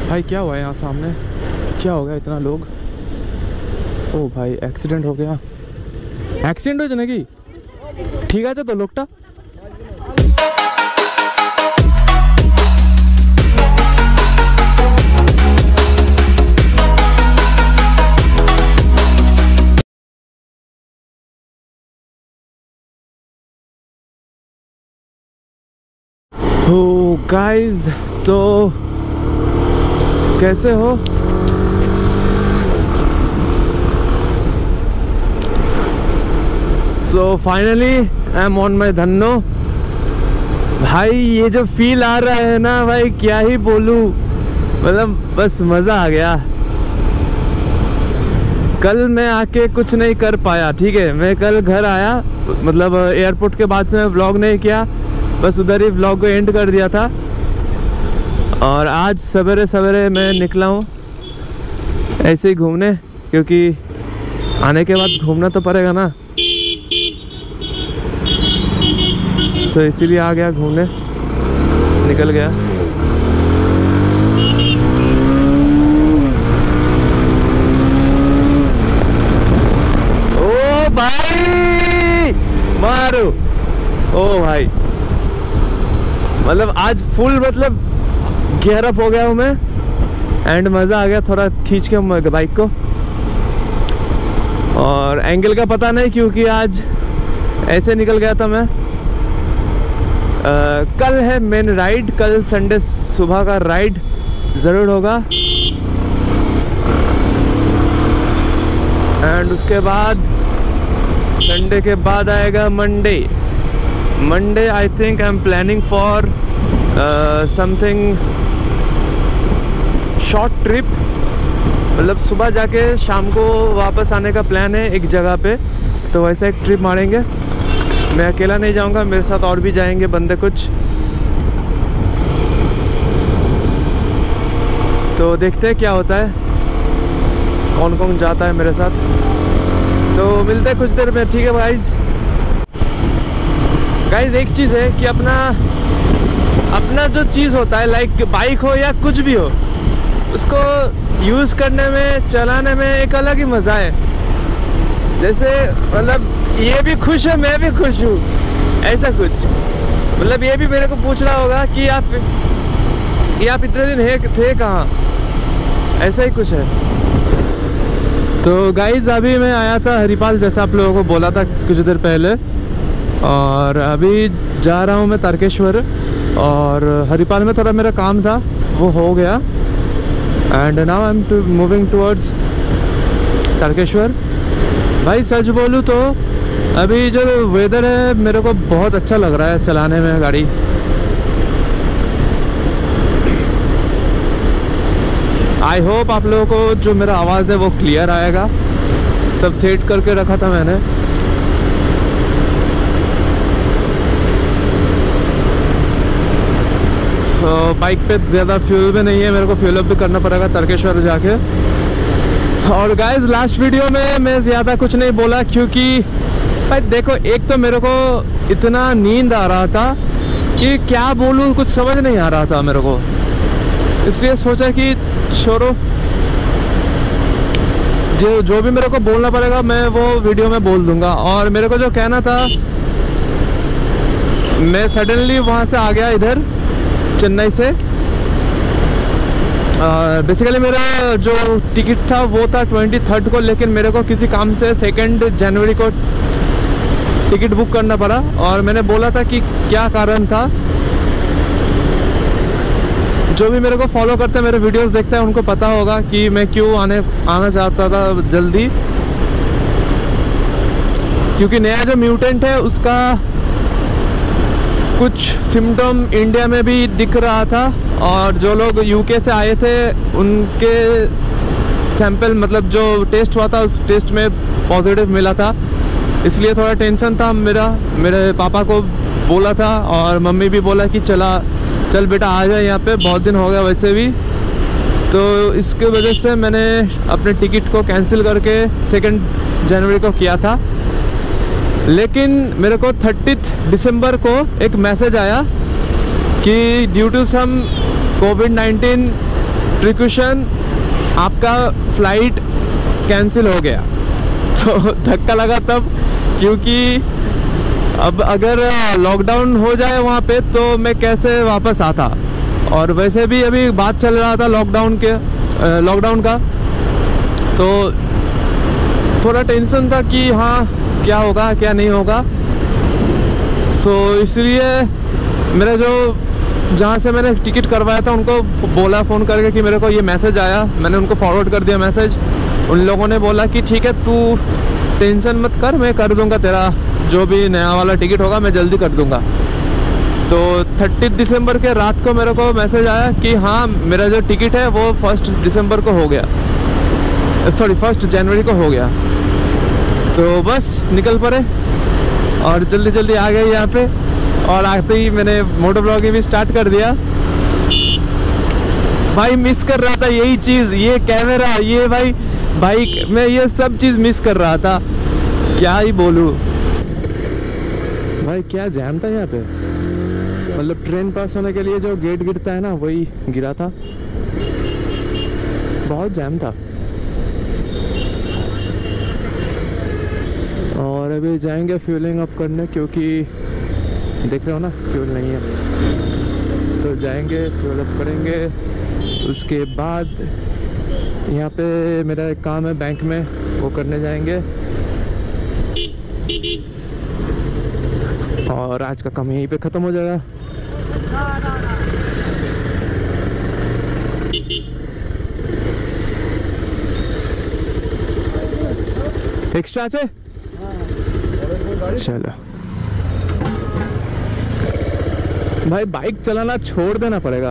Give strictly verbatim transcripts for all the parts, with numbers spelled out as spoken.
भाई क्या हुआ है यहाँ सामने? क्या हो गया इतना लोग? ओ भाई एक्सीडेंट हो गया। एक्सीडेंट हो जाने की ठीक है तो लोगटा तो गाइस, तो कैसे हो? So finally I am on my Dhanno. भाई ये जो फील आ रहा है ना भाई, क्या ही बोलूं, मतलब बस मज़ा आ गया। कल मैं आके कुछ नहीं कर पाया, ठीक है। मैं कल घर आया, मतलब एयरपोर्ट के बाद से मैं व्लॉग नहीं किया, बस उधर ही व्लॉग को एंड कर दिया था। और आज सवेरे सवेरे मैं निकला हूँ ऐसे ही घूमने, क्योंकि आने के बाद घूमना तो पड़ेगा ना, तो इसीलिए आ गया घूमने, निकल गया। ओ भाई मारो, ओ भाई मतलब आज फुल मतलब गियर अप हो गया हूँ मैं, एंड मज़ा आ गया थोड़ा खींच के बाइक को। और एंगल का पता नहीं क्योंकि आज ऐसे निकल गया था मैं। आ, कल है मेन राइड, कल संडे सुबह का राइड ज़रूर होगा। एंड उसके बाद संडे के बाद आएगा Monday. Monday I think I am planning for something short trip, मतलब सुबह जाके शाम को वापस आने का प्लान है एक जगह पे, तो वैसा एक ट्रिप मारेंगे। मैं अकेला नहीं जाऊंगा, मेरे साथ और भी जाएंगे बंदे कुछ, तो देखते हैं क्या होता है, कौन कौन जाता है मेरे साथ। तो मिलते हैं कुछ देर में, ठीक है गाइज। गाइज एक चीज़ है कि अपना अपना जो चीज़ होता है, लाइक बाइक हो या कुछ भी हो, उसको यूज़ करने में, चलाने में एक अलग ही मज़ा है। जैसे मतलब ये भी खुश है, मैं भी खुश हूँ, ऐसा कुछ। मतलब ये भी मेरे को पूछ रहा होगा कि आप ये आप इतने दिन है थे कहाँ, ऐसा ही कुछ है। तो गाइज अभी मैं आया था हरिपाल, जैसा आप लोगों को बोला था कुछ देर पहले, और अभी जा रहा हूँ मैं तारकेश्वर। और हरिपाल में थोड़ा मेरा काम था, वो हो गया, and now I am moving towards Tarkeshwar. भाई सच बोलूँ तो अभी जो वेदर है मेरे को बहुत अच्छा लग रहा है चलाने में गाड़ी। आई होप आप लोगों को जो मेरा आवाज़ है वो क्लियर आएगा। सब सेट करके रखा था मैंने। तो बाइक पे ज़्यादा फ्यूल भी नहीं है, मेरे को फ्यूल अप भी करना पड़ेगा तारकेश्वर जाके। और गाइस लास्ट वीडियो में मैं ज़्यादा कुछ नहीं बोला, क्योंकि भाई देखो, एक तो मेरे को इतना नींद आ रहा था कि क्या बोलूँ, कुछ समझ नहीं आ रहा था मेरे को, इसलिए सोचा कि छोड़ो, जो जो भी मेरे को बोलना पड़ेगा मैं वो वीडियो में बोल दूंगा। और मेरे को जो कहना था, मैं सडनली वहाँ से आ गया इधर चेन्नई से। बेसिकली मेरा जो टिकट था वो था ट्वेंटी थर्ड को, लेकिन मेरे को किसी काम से सेकेंड जनवरी को टिकट बुक करना पड़ा। और मैंने बोला था कि क्या कारण था। जो भी मेरे को फॉलो करते हैं, मेरे वीडियोस देखते हैं, उनको पता होगा कि मैं क्यों आने आना चाहता था जल्दी, क्योंकि नया जो म्यूटेंट है उसका कुछ सिम्टम इंडिया में भी दिख रहा था। और जो लोग यूके से आए थे उनके सैंपल, मतलब जो टेस्ट हुआ था, उस टेस्ट में पॉजिटिव मिला था, इसलिए थोड़ा टेंशन था मेरा। मेरे पापा को बोला था और मम्मी भी बोला कि चला चल बेटा आ जाए यहाँ पे, बहुत दिन हो गया वैसे भी। तो इसके वजह से मैंने अपने टिकट को कैंसिल करके सेकेंड जनवरी को किया था। लेकिन मेरे को थर्टीथ दिसंबर को एक मैसेज आया कि due to some COVID nineteen precaution, आपका फ्लाइट कैंसिल हो गया। तो धक्का लगा तब, क्योंकि अब अगर लॉकडाउन हो जाए वहाँ पे तो मैं कैसे वापस आता। और वैसे भी अभी बात चल रहा था लॉकडाउन के लॉकडाउन का, तो थोड़ा टेंशन था कि हाँ क्या होगा क्या नहीं होगा। सो इसलिए मेरा जो जहाँ से मैंने टिकट करवाया था उनको बोला फ़ोन करके कि मेरे को ये मैसेज आया, मैंने उनको फॉरवर्ड कर दिया मैसेज। उन लोगों ने बोला कि ठीक है तू टेंशन मत कर, मैं कर दूंगा तेरा जो भी नया वाला टिकट होगा मैं जल्दी कर दूंगा। तो तीस दिसंबर के रात को मेरे को मैसेज आया कि हाँ मेरा जो टिकट है वो फर्स्ट दिसंबर को हो गया, सॉरी फर्स्ट जनवरी को हो गया। तो बस निकल पड़े और जल्दी जल्दी आ गए यहाँ पे। और आते ही मैंने मोटो ब्लॉगिंग भी स्टार्ट कर दिया। भाई मिस कर रहा था यही चीज़, ये कैमरा, ये भाई बाइक, मैं ये सब चीज़ मिस कर रहा था, क्या ही बोलूँ। भाई क्या जैम था यहाँ पे, मतलब ट्रेन पास होने के लिए जो गेट गिरता है ना वही गिरा था, बहुत जैम था। और अभी जाएंगे फ्यूलिंग अप करने, क्योंकि देख रहे हो ना फ्यूल नहीं है, तो जाएंगे फ्यूल अप करेंगे। उसके बाद यहाँ पे मेरा एक काम है बैंक में, वो करने जाएंगे। और आज का काम यहीं पे ख़त्म हो जाएगा। एक्स्ट्रा আছে चलो भाई, बाइक चलाना छोड़ देना पड़ेगा।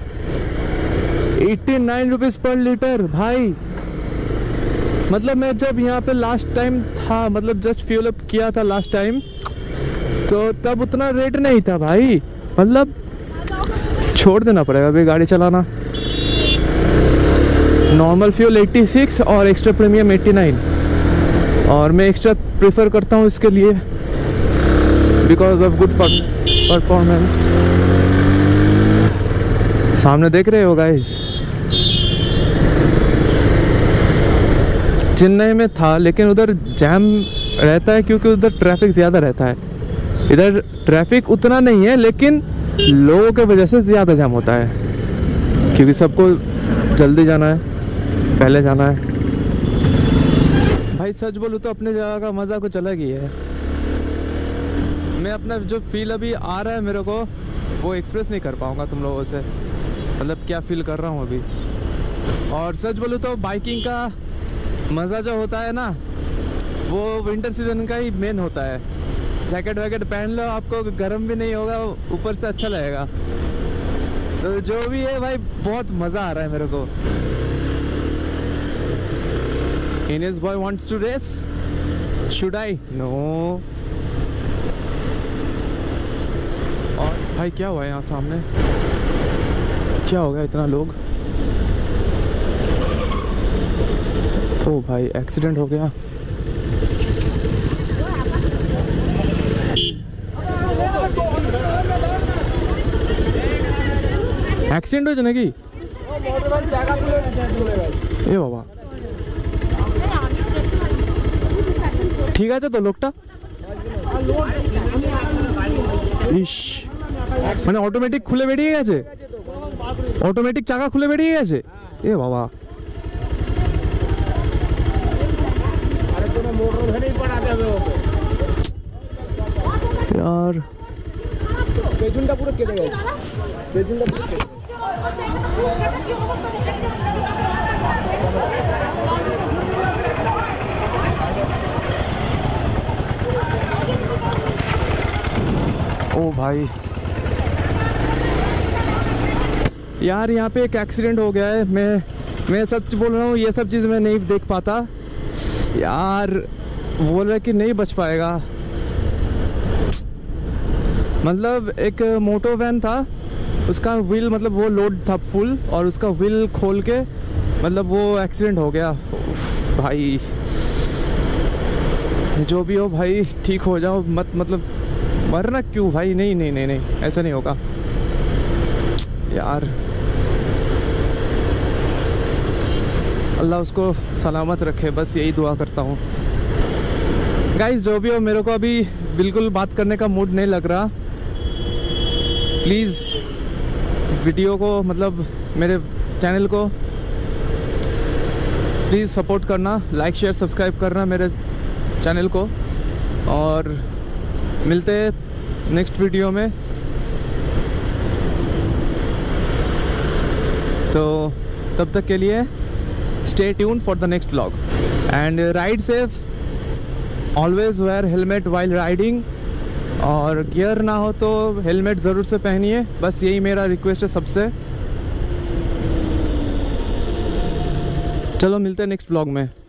नवासी रुपीस पर लीटर भाई, मतलब मैं जब यहाँ पे लास्ट टाइम था, मतलब जस्ट फ्यूल अप किया था लास्ट टाइम, तो तब उतना रेट नहीं था भाई, मतलब छोड़ देना पड़ेगा अभी गाड़ी चलाना। नॉर्मल फ्यूल छियासी और एक्स्ट्रा प्रीमियम नवासी, और मैं एक्स्ट्रा प्रेफर करता हूँ इसके लिए बिकॉज ऑफ गुड परफॉर्मेंस। सामने देख रहे हो गाइस, चेन्नई में था लेकिन उधर जैम रहता है क्योंकि उधर ट्रैफिक ज़्यादा रहता है। इधर ट्रैफिक उतना नहीं है लेकिन लोगों के वजह से ज़्यादा जाम होता है, क्योंकि सबको जल्दी जाना है, पहले जाना है। भाई सच बोलूँ तो अपने जगह का मज़ा कुछ अलग ही है। मैं अपना जो फील अभी आ रहा है मेरे को वो एक्सप्रेस नहीं कर पाऊँगा तुम लोगों से, मतलब क्या फील कर रहा हूँ अभी। और सच बोलूँ तो बाइकिंग का मज़ा जो होता है ना वो विंटर सीजन का ही मेन होता है। जैकेट वैकेट पहन लो, आपको गर्म भी नहीं होगा, ऊपर से अच्छा लगेगा। तो जो भी है भाई बहुत मज़ा आ रहा है मेरे को। Ines boy wants to race. Should I? No. और भाई क्या हुआ यहाँ सामने, क्या हो गया इतना लोग? ओ भाई एक्सीडेंट हो गया। एक्सीडेंट हो जाने की ए बाबा, ঠিক আছে তো লোকটা, ইস মানে অটোমেটিক খুলে বেরিয়ে গেছে, অটোমেটিক চাকা খুলে বেরিয়ে গেছে, এ বাবা। यार পেছনটা পুরো কেটে গেছে, পেছনটা পুরো কেটে। ओ भाई यार यहाँ पे एक एक्सीडेंट हो गया है। मैं मैं सच बोल रहा हूँ, ये सब चीज़ मैं नहीं देख पाता यार। बोल रहा कि नहीं बच पाएगा, मतलब एक मोटो वैन था, उसका व्हील मतलब वो लोड था फुल और उसका व्हील खोल के मतलब वो एक्सीडेंट हो गया। भाई जो भी हो भाई ठीक हो जाओ मत, मतलब मरना क्यों भाई, नहीं नहीं नहीं नहीं ऐसा नहीं होगा यार। अल्लाह उसको सलामत रखे, बस यही दुआ करता हूँ। गाइस जो भी हो, मेरे को अभी बिल्कुल बात करने का मूड नहीं लग रहा। प्लीज़ वीडियो को मतलब मेरे चैनल को प्लीज़ सपोर्ट करना, लाइक शेयर सब्सक्राइब करना मेरे चैनल को, और मिलते हैं नेक्स्ट वीडियो में। तो तब तक के लिए stay tune for the next vlog and ride safe, always wear helmet while riding, और गियर ना हो तो हेलमेट ज़रूर से पहनिए, बस यही मेरा रिक्वेस्ट है सबसे। चलो मिलते हैं नेक्स्ट व्लॉग में।